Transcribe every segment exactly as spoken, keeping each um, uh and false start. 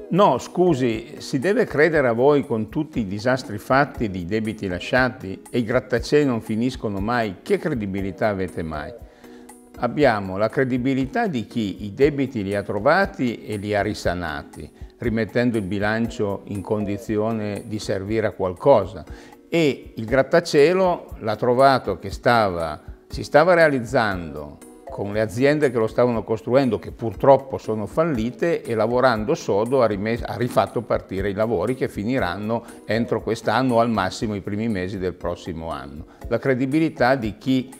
No, scusi, si deve credere a voi con tutti i disastri fatti di debiti lasciati e i grattacieli non finiscono mai? Che credibilità avete mai? Abbiamo la credibilità di chi i debiti li ha trovati e li ha risanati, rimettendo il bilancio in condizione di servire a qualcosa. E il grattacielo l'ha trovato che stava, si stava realizzando con le aziende che lo stavano costruendo, che purtroppo sono fallite, e lavorando sodo ha, ha rifatto partire i lavori che finiranno entro quest'anno o al massimo i primi mesi del prossimo anno. La credibilità di chi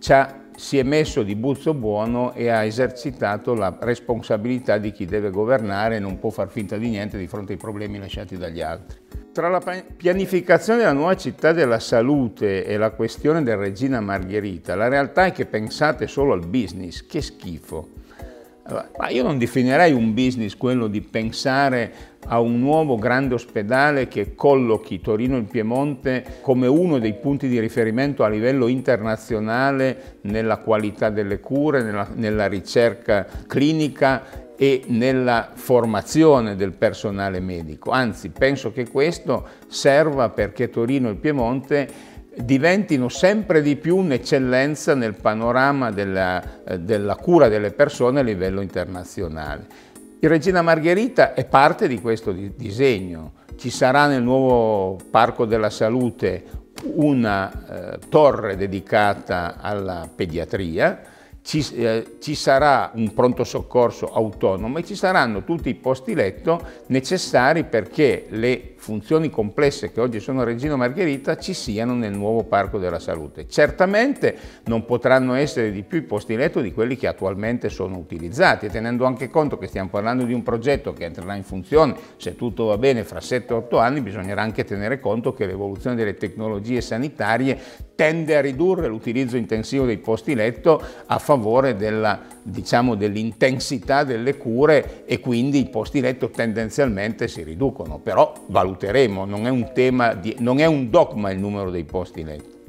si è messo di buzzo buono e ha esercitato la responsabilità di chi deve governare e non può far finta di niente di fronte ai problemi lasciati dagli altri. Tra la pianificazione della nuova città della salute e la questione del Regina Margherita, la realtà è che pensate solo al business, che schifo. Ma io non definirei un business quello di pensare a un nuovo grande ospedale che collochi Torino e il Piemonte come uno dei punti di riferimento a livello internazionale nella qualità delle cure, nella, nella ricerca clinica e nella formazione del personale medico. Anzi, penso che questo serva perché Torino e il Piemonte diventino sempre di più un'eccellenza nel panorama della, della cura delle persone a livello internazionale. Il Regina Margherita è parte di questo disegno. Ci sarà nel nuovo Parco della Salute una eh, torre dedicata alla pediatria. Ci, eh, ci sarà un pronto soccorso autonomo e ci saranno tutti i posti letto necessari perché le funzioni complesse che oggi sono a Regina Margherita ci siano nel nuovo Parco della Salute. Certamente non potranno essere di più i posti letto di quelli che attualmente sono utilizzati, tenendo anche conto che stiamo parlando di un progetto che entrerà in funzione, se tutto va bene, fra sette otto anni. Bisognerà anche tenere conto che l'evoluzione delle tecnologie sanitarie tende a ridurre l'utilizzo intensivo dei posti letto a favore della, diciamo, dell'intensità delle cure, e quindi i posti letto tendenzialmente si riducono, però valuteremo, non è un tema di, non è un dogma il numero dei posti letto.